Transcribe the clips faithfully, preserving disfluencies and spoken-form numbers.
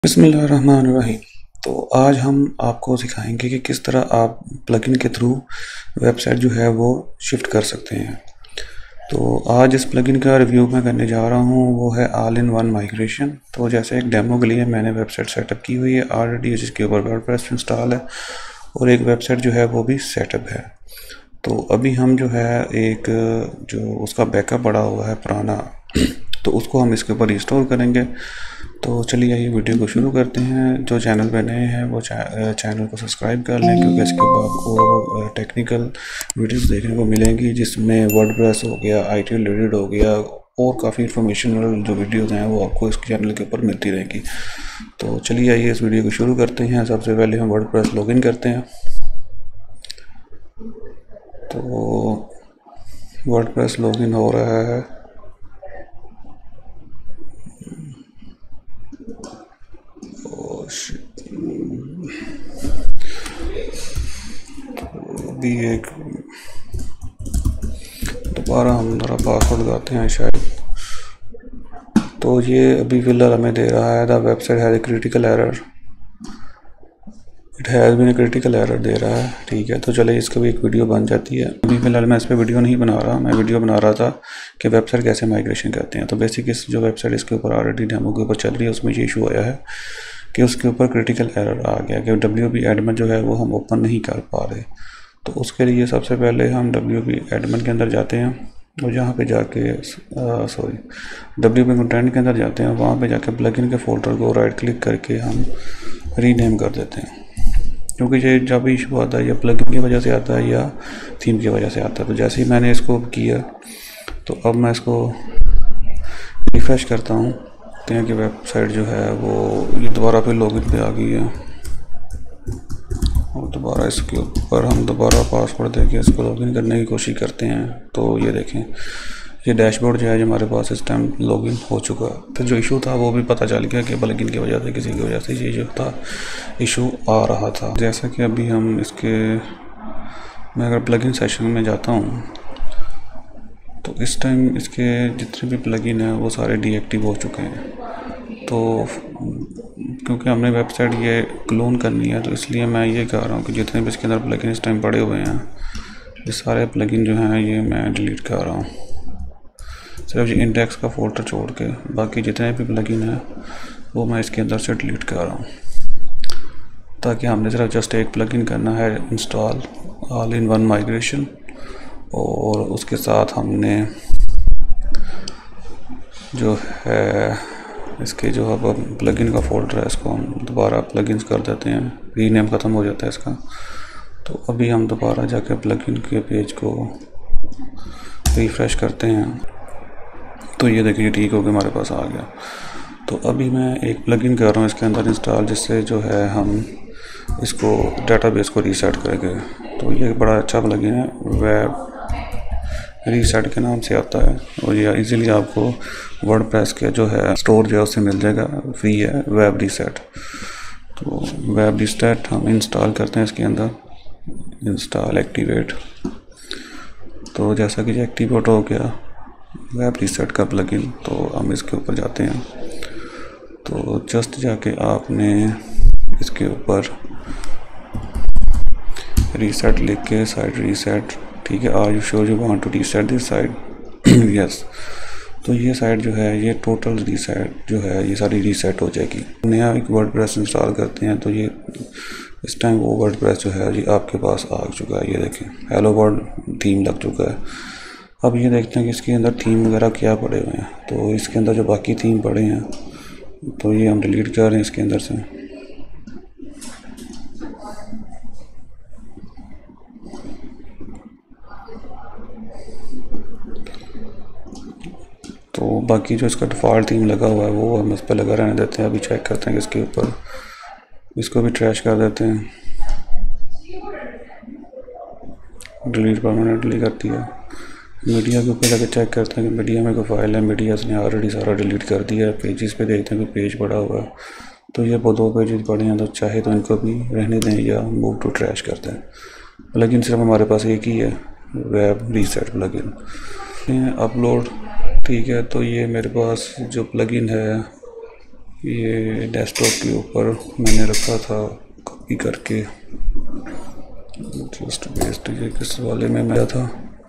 बिस्मिल्लाहिर्रहमानिर्रहीम। तो आज हम आपको सिखाएंगे कि किस तरह आप प्लगइन के थ्रू वेबसाइट जो है वो शिफ्ट कर सकते हैं। तो आज इस प्लगइन का रिव्यू मैं करने जा रहा हूँ, वो है ऑल इन वन माइग्रेशन। तो जैसे एक डेमो के लिए मैंने वेबसाइट सेटअप की हुई है ऑलरेडी, जिसके ऊपर वर्डप्रेस इंस्टॉल है और एक वेबसाइट जो है वो भी सेटअप है। तो अभी हम जो है एक जो उसका बैकअप पड़ा हुआ है पुराना, तो उसको हम इसके ऊपर रिस्टोर करेंगे। तो चलिए ये वीडियो को शुरू करते हैं। जो चैनल पे नए हैं वो चैनल को सब्सक्राइब कर लें, क्योंकि इसके बाद आपको टेक्निकल वीडियोस देखने को मिलेंगी जिसमें वर्डप्रेस हो गया, आई टी रिलेटेड हो गया और काफ़ी इंफॉर्मेशनल जो वीडियोस हैं वो आपको इस चैनल के ऊपर मिलती रहेंगी। तो चलिए आइए इस वीडियो को शुरू करते हैं। सबसे पहले हम वर्डप्रेस लॉगिन करते हैं। तो वर्डप्रेस लॉगिन हो रहा है। अभी एक दोबारा हम मेरा पासवर्ड लगाते हैं शायद। तो ये अभी फिलहाल हमें दे रहा है the website has a critical error, it has been a critical error दे रहा है। ठीक है, तो चले इसका भी एक वीडियो बन जाती है। अभी फिलहाल मैं इस पर वीडियो नहीं बना रहा, मैं वीडियो बना रहा था कि वेबसाइट कैसे माइग्रेशन करते हैं। तो बेसिक इस जो वेबसाइट इसके ऊपर ऑलरेडी डेमो के ऊपर चल रही है, उसमें ये इशू आया है कि उसके ऊपर क्रिटिकल एरर आ गया कि डब्ल्यू पी एडमिन जो है वो हम ओपन नहीं कर पा रहे। तो उसके लिए सबसे पहले हम डब्ल्यू पी एडमिन के अंदर जाते हैं और यहाँ पे जाके सॉरी डब्ल्यू पी कंटेंट के अंदर जाते हैं। वहाँ पे जाके प्लगइन के फोल्डर को राइट क्लिक करके हम रीनेम कर देते हैं, क्योंकि ये जब भी इशू आता है या प्लगइन की वजह से आता है या थीम की वजह से आता है। तो जैसे ही मैंने इसको किया तो अब मैं इसको रिफ़्रेश करता हूँ कि वेबसाइट जो है वो ये दोबारा फिर लॉगिन पे आ गई है। और दोबारा इसके ऊपर हम दोबारा पासवर्ड देके इसको लॉगिन करने की कोशिश करते हैं। तो ये देखें, ये डैशबोर्ड जो है जो हमारे पास इस टाइम लॉगिन हो चुका। फिर जो इशू था वो भी पता चल गया कि प्लगइन की वजह से, किसी की वजह से ये जो था इशू आ रहा था। जैसा कि अभी हम इसके मैं अगर प्लगइन सेशन में जाता हूँ तो इस टाइम इसके जितने भी प्लगइन हैं वो सारे डीएक्टिव हो चुके हैं। तो क्योंकि हमने वेबसाइट ये क्लोन करनी है, तो इसलिए मैं ये कह रहा हूँ कि जितने भी इसके अंदर प्लगइन इस टाइम पड़े हुए हैं, ये सारे प्लगइन जो हैं ये मैं डिलीट कर रहा हूँ। सिर्फ ये इंडेक्स का फोल्डर छोड़ के बाकी जितने भी प्लगइन हैं वो मैं इसके अंदर से डिलीट कर रहा हूँ, ताकि हमने सिर्फ जस्ट एक प्लगइन करना है install all in one migration. और उसके साथ हमने जो है इसके जो अब प्लगइन का फोल्डर है इसको हम दोबारा प्लगइन्स कर देते हैं, रीनेम ख़त्म हो जाता है इसका। तो अभी हम दोबारा जाकर प्लगइन के पेज को रिफ़्रेश करते हैं। तो ये देखिए ठीक हो गया, हमारे पास आ गया। तो अभी मैं एक प्लगइन कर रहा हूँ इसके अंदर इंस्टॉल, जिससे जो है हम इसको डेटाबेस को रीसेट करेंगे। तो ये बड़ा अच्छा प्लगइन है, वेब रीसेट के नाम से आता है और ये इजीली आपको वर्डप्रेस के जो है स्टोर जो है उससे मिल जाएगा, फ्री है वेब रीसेट। तो वेब रीसेट हम इंस्टॉल करते हैं इसके अंदर, इंस्टॉल एक्टिवेट। तो जैसा कि ये एक्टिवेट हो गया वेब रीसेट का प्लगइन, तो हम इसके ऊपर जाते हैं। तो जस्ट जाके आपने इसके ऊपर रीसेट लिख के साइट रीसेट, ठीक है, are you sure you want to reset this site, yes. तो ये साइट जो है ये टोटल रीसेट जो है ये सारी रीसेट हो जाएगी। नया एक वर्डप्रेस इंस्टॉल करते हैं तो ये इस टाइम वो वर्डप्रेस जो है ये आपके पास आ चुका है। ये देखें हेलो वर्ल्ड थीम लग चुका है। अब ये देखते हैं कि इसके अंदर थीम वगैरह क्या पड़े हुए हैं। तो इसके अंदर जो बाकी थीम पड़े हैं तो ये हम डिलीट कर रहे हैं इसके अंदर से। तो बाकी जो इसका डिफ़ॉल्ट थीम लगा हुआ है वो हम इस पर लगा रहने देते हैं। अभी चेक करते हैं कि इसके ऊपर इसको भी ट्रैश कर देते हैं, डिलीट परमानेंटली कर दिया। मीडिया के ऊपर जाकर चेक करते हैं कि मीडिया में कोई फाइल है, मीडिया ने ऑलरेडी सारा डिलीट कर दिया है। पेजेस पे देखते हैं कि पेज पड़ा हुआ है, तो ये दो पेजेस पड़े हैं, तो चाहे तो इनको भी रहने दें या मूव टू ट्रैश करते हैं। प्लगइन सिर्फ हमारे पास एक ही है, वेब रीसेट प्लगइन। अपलोड, ठीक है। तो ये मेरे पास जो प्लगइन है ये डेस्कटॉप के ऊपर मैंने रखा था कॉपी करके, जस्ट बेस्ट ये किस वाले में मैं था,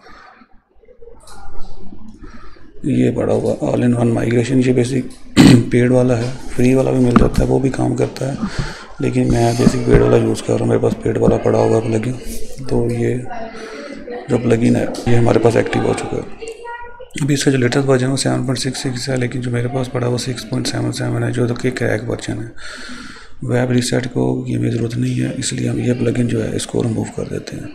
ये बड़ा हुआ ऑल इन वन माइग्रेशन। ये बेसिक पेड वाला है, फ्री वाला भी मिल जाता है, वो भी काम करता है, लेकिन मैं बेसिक पेड वाला यूज़ कर रहा हूँ। मेरे पास पेड वाला पड़ा हुआ प्लगइन। तो ये जो प्लगइन है ये हमारे पास एक्टिव हो चुका है। अभी इसका जो लेटेस्ट वर्जन है वो सेवन पॉइंट सिक्स सिक्स है, लेकिन जो मेरे पास पड़ा वो सिक्स पॉइंट सेवन सेवन है, जो तो कि क्रैक वर्जन है। वेब रीसेट को ये हमें ज़रूरत नहीं है, इसलिए हम ये प्लगइन जो है इसको रिमूव कर देते हैं।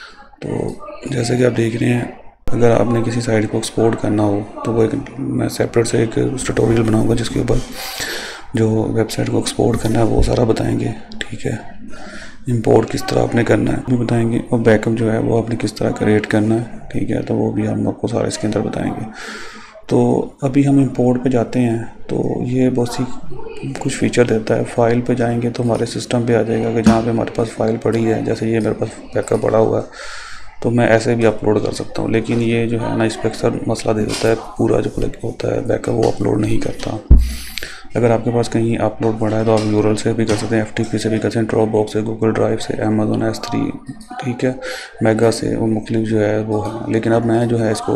तो जैसे कि आप देख रहे हैं, अगर आपने किसी साइट को एक्सपोर्ट करना हो तो वो एक मैं सेपरेट से एक ट्यूटोरियल बनाऊंगा जिसके ऊपर जो वेबसाइट को एक्सपोर्ट करना है वो सारा बताएंगे, ठीक है। इंपोर्ट किस तरह आपने करना है भी बताएंगे, और बैकअप जो है वो आपने किस तरह क्रिएट करना है, ठीक है, तो वो भी हम आपको सारा इसके अंदर बताएंगे। तो अभी हम इंपोर्ट पे जाते हैं, तो ये बहुत सी कुछ फीचर देता है। फाइल पे जाएंगे तो हमारे सिस्टम पे आ जाएगा कि जहाँ पे हमारे पास फ़ाइल पड़ी है, जैसे ये मेरे पास बैकअप पड़ा हुआ है, तो मैं ऐसे भी अपलोड कर सकता हूँ। लेकिन ये जो है ना, इस पर अक्सर मसला दे देता है, पूरा जो प्लग होता है बैकअप वो अपलोड नहीं करता। अगर आपके पास कहीं अपलोड पड़ा है तो आप यूरल से भी कर सकते हैं, एफटीपी से भी कर सकते हैं, ड्रॉप बॉक्स से, गूगल ड्राइव से, अमेजोन एस थ्री, ठीक है, मेगा से, और मुख्तलिफ जो है वो है। लेकिन अब मैं जो है इसको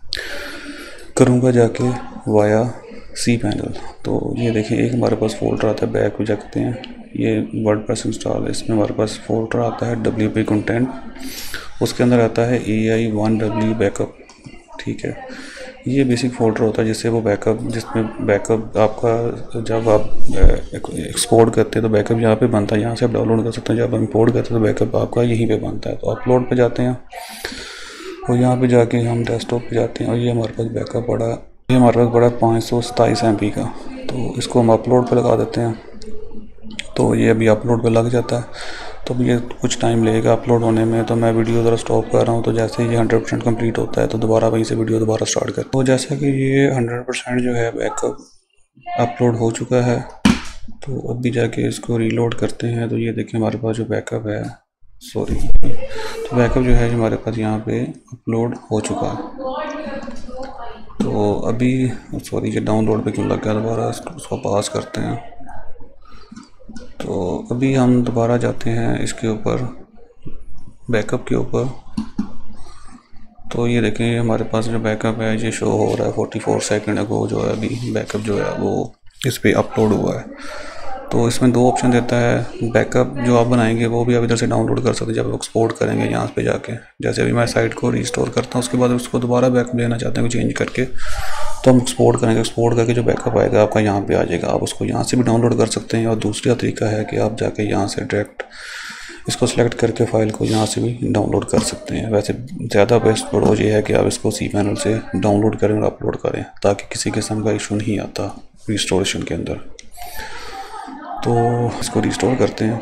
करूँगा जाके वाया सी पैनल। तो ये देखिए, एक हमारे पास फोल्डर आता है, बैक पे जाते हैं, ये वर्डप्रेस इंस्टॉल है, इसमें हमारे पास फोल्डर आता है डब्ल्यू पी कंटेंट, उसके अंदर आता है A I one W backup, ठीक है। ये बेसिक फोल्डर होता है जिससे वो बैकअप, जिसमें बैकअप आपका जब आप एक्सपोर्ट करते हैं तो बैकअप यहाँ पे बनता है, यहाँ से आप डाउनलोड कर सकते हैं। जब आप इंपोर्ट करते हैं तो बैकअप आपका यहीं पे बनता है। तो अपलोड पे जाते हैं और यहाँ पे जाके हम डेस्कटॉप पे जाते हैं, और ये हमारे पास बैकअप पड़ा, ये हमारे पास बड़ा पाँच सौ सताईस एम पी का। तो इसको हम अपलोड पे लगा देते हैं, तो ये अभी अपलोड पे लग जाता है। तो ये कुछ टाइम लगेगा अपलोड होने में, तो मैं वीडियो ज़रा स्टॉप कर रहा हूँ। तो जैसे ये हंड्रेड परसेंट कम्प्लीट होता है तो दोबारा वहीं से वीडियो दोबारा स्टार्ट कर। तो जैसा कि ये हंड्रेड परसेंट जो है बैकअप अपलोड हो चुका है, तो अभी जाके इसको रीलोड करते हैं। तो ये देखिए हमारे पास जो बैकअप है, सॉरी, तो बैकअप जो है हमारे पास यहाँ पे अपलोड हो चुका है। तो अभी सॉरी ये डाउनलोड पे क्यों लग गया, दोबारा उसको पास करते हैं। तो अभी हम दोबारा जाते हैं इसके ऊपर, बैकअप के ऊपर। तो ये देखें हमारे पास जो बैकअप है ये शो हो रहा है फोर्टी फोर सेकंड अगो, जो है अभी बैकअप जो है वो इस पे अपलोड हुआ है। तो इसमें दो ऑप्शन देता है, बैकअप जो आप बनाएंगे वो भी आप इधर से डाउनलोड कर सकते हैं जब एक्सपोर्ट करेंगे यहाँ पे जाके। जैसे अभी मैं साइट को रिस्टोर करता हूँ, उसके बाद उसको दोबारा बैकअप लेना चाहते हैं चेंज करके, तो हम एक्सपोर्ट करेंगे। एक्सपोर्ट करके जो बैकअप आएगा आपका यहाँ पे आ जाएगा, आप उसको यहाँ से भी डाउनलोड कर सकते हैं। और दूसरा तरीका है कि आप जाके यहाँ से डायरेक्ट इसको सिलेक्ट करके फ़ाइल को यहाँ से भी डाउनलोड कर सकते हैं। वैसे ज़्यादा बेस्ट अप्रोच ये है कि आप इसको सी पैनल से डाउनलोड करें और अपलोड करें, ताकि किसी किस्म का इशू नहीं आता रिस्टोरेशन के अंदर। तो इसको रिस्टोर करते हैं।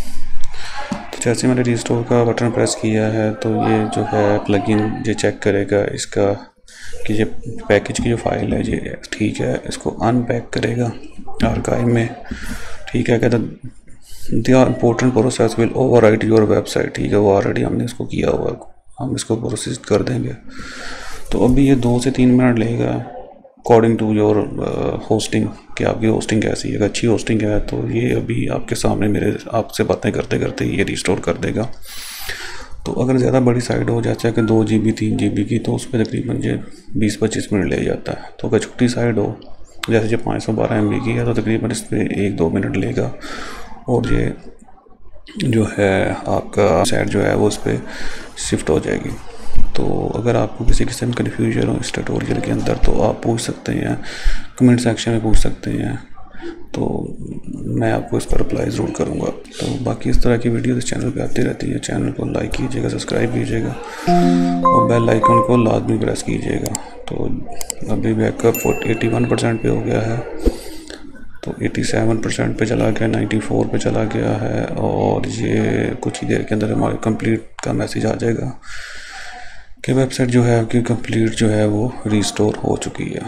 तो जैसे मैंने रिस्टोर का बटन प्रेस किया है, तो ये जो है प्लगइन ये चेक करेगा इसका कि ये पैकेज की जो फाइल है ये ठीक है, इसको अनपैक करेगा आर्काइव में, ठीक है। कहता the important process will overwrite your website, ठीक है, वो ऑलरेडी हमने इसको किया हुआ है, हम इसको प्रोसेस कर देंगे। तो अभी ये दो से तीन मिनट लेगा अकॉर्डिंग टू योर होस्टिंग, कि आपकी होस्टिंग कैसी है। अगर अच्छी होस्टिंग है तो ये अभी आपके सामने मेरे आपसे बातें करते करते ये रिस्टोर कर देगा। तो अगर ज़्यादा बड़ी साइट हो, जैसे कि दो जी बी तीन जी बी की, तो उस पर तकरीबन ये बीस पच्चीस मिनट ले जाता है। तो अगर छोटी साइट हो, जैसे जो पाँच सौ बारह एम बी की है, तो तकरीबन इस पर एक दो मिनट लेगा, और ये जो है आपका साइट जो है वो उस पर शिफ्ट हो जाएगी। तो अगर आपको किसी किस्म का कन्फ्यूजन हो इस ट्यूटोरियल के अंदर, तो आप पूछ सकते हैं, कमेंट सेक्शन में पूछ सकते हैं, तो मैं आपको इसका रिप्लाई ज़रूर करूँगा। तो बाकी इस तरह की वीडियो इस चैनल पे आती रहती है। चैनल को लाइक कीजिएगा, सब्सक्राइब कीजिएगा, और बेल आइकन को लाजमी प्रेस कीजिएगा। तो अभी बैकअप एटी वन परसेंट पे हो गया है, तो एटी सेवन परसेंट पे चला गया, नाइन्टी फोर पे चला गया है, और ये कुछ ही देर के अंदर हमारे कंप्लीट का मैसेज आ जाएगा कि वेबसाइट जो है आपकी कंप्लीट जो है वो रिस्टोर हो चुकी है।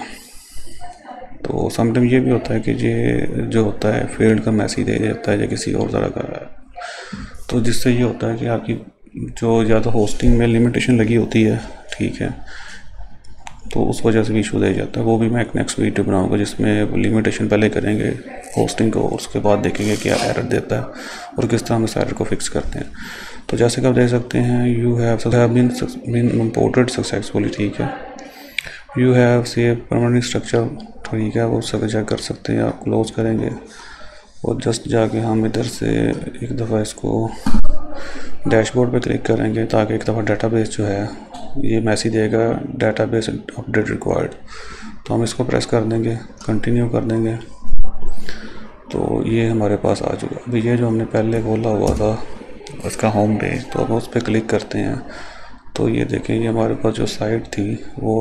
तो समटाइम ये भी होता है कि ये जो होता है फील्ड का मैसेज दे देता है या किसी और तरह का है, तो जिससे ये होता है कि आपकी जो या तो होस्टिंग में लिमिटेशन लगी होती है, ठीक है, तो तो उस वजह से भी इशू दे जाता है। वो भी मैं एक नेक्स्ट वीडियो बनाऊंगा जिसमें लिमिटेशन पहले करेंगे होस्टिंग को, उसके बाद देखेंगे क्या एरर देता है और किस तरह हम इस एरर को फिक्स करते हैं। तो जैसे कि आप देख सकते हैं you have been been imported successfully, ठीक है। You have save permanent structure, ठीक है, वो सब चेक कर सकते हैं। आप क्लोज करेंगे और जस्ट जाके हम इधर से एक दफ़ा इसको डैशबोर्ड पे क्लिक करेंगे ताकि एक दफ़ा डेटाबेस जो है ये मैसेज देगा डेटाबेस अपडेट रिक्वायर्ड। तो हम इसको प्रेस कर देंगे, कंटिन्यू कर देंगे, तो ये हमारे पास आ चुका। अभी ये जो हमने पहले खोला हुआ था उसका होम पेज, तो हम उस पर क्लिक करते हैं तो ये देखें ये हमारे पास जो साइट थी वो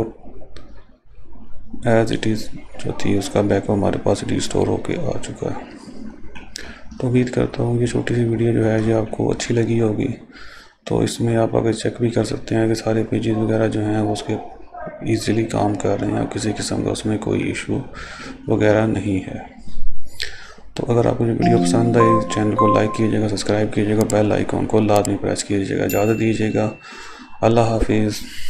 एज इट इज़ जो थी उसका बैकअप हमारे पास रिस्टोर होके आ चुका है। तो उम्मीद करता हूँ ये छोटी सी वीडियो जो है ये आपको अच्छी लगी होगी। तो इसमें आप अगर चेक भी कर सकते हैं कि सारे पेजेस वगैरह जो हैं वो उसके ईज़िली काम कर रहे हैं, किसी किस्म का उसमें कोई इशू वगैरह नहीं है। तो अगर आपको ये वीडियो पसंद आई चैनल को लाइक कीजिएगा, सब्सक्राइब कीजिएगा, बेल आइकॉन को लाजमी प्रेस कीजिएगा। इजाज़त दीजिएगा, अल्लाह हाफिज़।